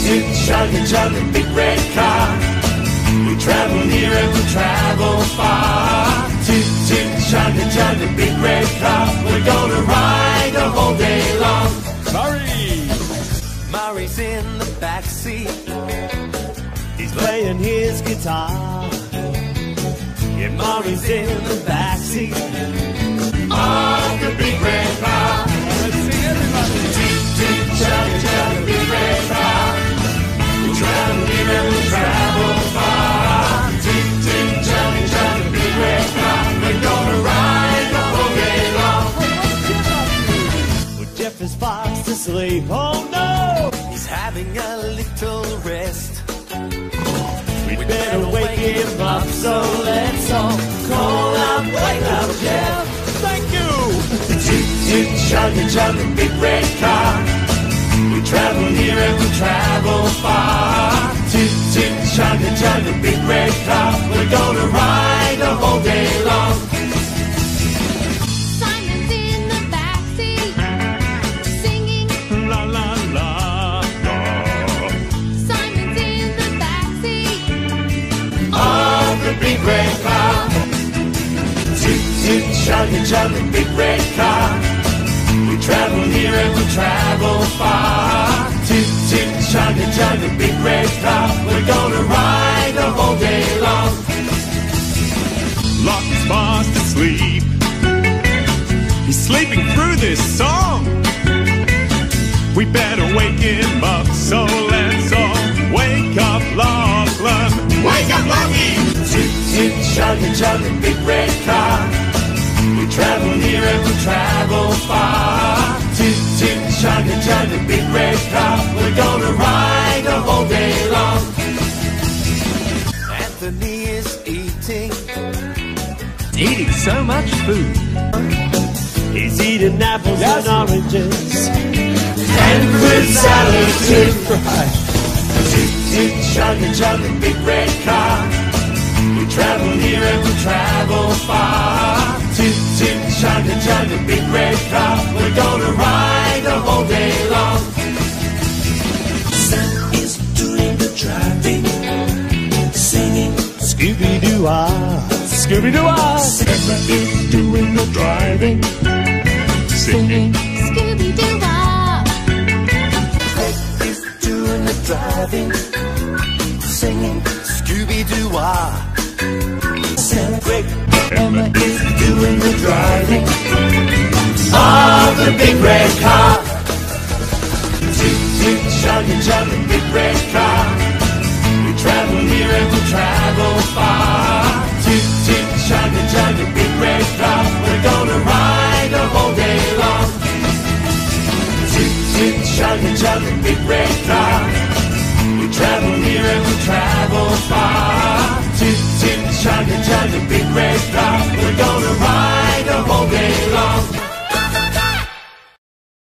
toot, chugga, chugga, big red car. We travel near and we travel far. Toot, toot, chugga, chugga, big red car. We're gonna ride the whole day long. Murray's in the backseat. He's playing his guitar. Yeah, Murray's in the backseat of the big red car. Let's sing everybody. Toot, toot, chugga, chugga, big red car. We travel near and we travel far. Toot, toot, chugga, chugga, big red car. We're gonna ride the whole day long. Well, Jeff is fast asleep. Oh no! He's having a little rest. We better wake him up, so let's all call out, wake up, Jeff. Thank you. Toot, toot, chugga, chugga, big red car. We travel near and we travel far. Toot, toot, chugga, chugga, big red car. We're gonna ride the whole day long. Simon's in the backseat, singing. La la la la. Simon's in the backseat. Of the big red car. Toot, toot, chugga, chugga, big red car. We travel near and we travel far. Toot, toot, chugga, chugga, big red car. We're gonna ride the whole day long. Lockie's fast asleep. He's sleeping through this song. We better wake him up, so let's all wake up, Lachlan. Wake up, Lockie! Toot, toot, chugga, chugga, big red car. We travel near and we travel far. Toot, toot, chugga, chugga, big red car. We're gonna ride the whole day long. Anthony is eating. Eating so much food. He's eating apples and oranges and fruit salad too. Toot, toot, chugga, chugga, big red car. We travel near and we travel far. Toot, toot, chugga, chugga, big red car. We're gonna ride the whole day long. Sam is doing the driving, singing. Scooby-Doo-ah, Scooby-Doo-ah. Sarah is doing the driving, singing. Scooby-Doo-wah. Greg is doing the driving, singing. Scooby-Doo-wah. Sam, Greg, Emma is doing the driving. Of the big red car. Toot, toot, chugga, chugga, big red car. We travel near and we travel far. Toot, toot, chugga, chugga, big red car. We're gonna ride the whole day long. Toot, toot, chugga, chugga, big red car.